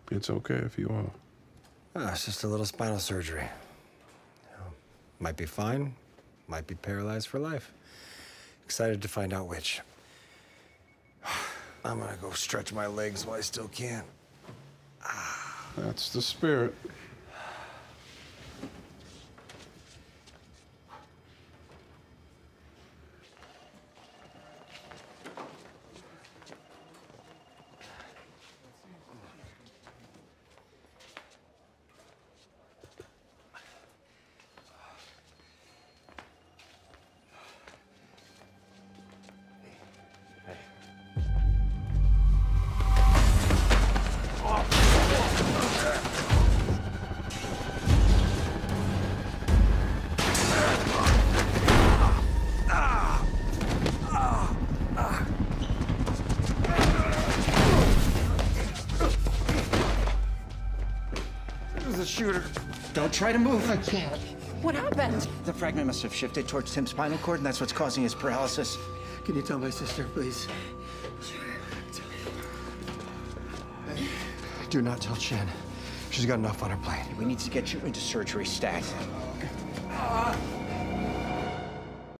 It's okay if you are. Ah, it's just a little spinal surgery. Might be fine, might be paralyzed for life. Excited to find out which. I'm gonna go stretch my legs while I still can. That's the spirit. The shooter. Don't try to move. I can't. What happened? The fragment must have shifted towards Tim's spinal cord, and that's what's causing his paralysis. Can you tell my sister, please? Hey, do not tell Chen. She's got enough on her plate. We need to get you into surgery stat.